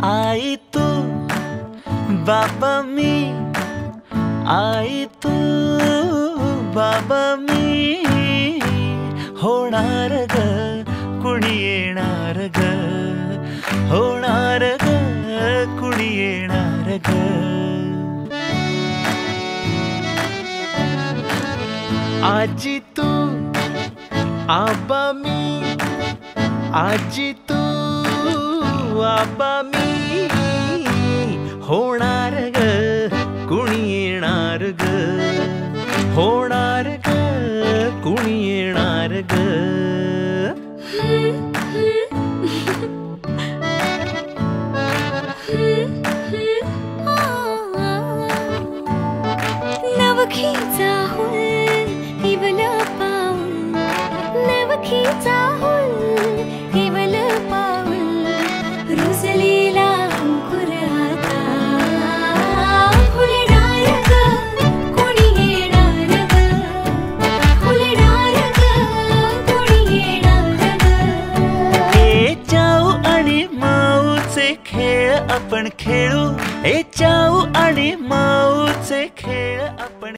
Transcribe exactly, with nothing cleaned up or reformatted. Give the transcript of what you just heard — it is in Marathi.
आई तू बाबा मी, आई तू बाबा मी, होणार ग कुणी येणार ग, होणार ग कुणी येणार ग. आजी तू आबा मी, आजी तू आबा मी, होणार ग कुणी येणार ग, होणार ग कुणी येणार ग. नवखीचा हुल इवल पाऊल, नवखीचा हुल इवल पाऊल, रुजलेला अंकुर आता फुलणार ग कुणी येणार ग, फुलणार ग कुणी येणार ग. ए चाऊ आणि माऊचे खेळ आपण खेळू, ए चाऊ आणि माऊचे खेळ आपण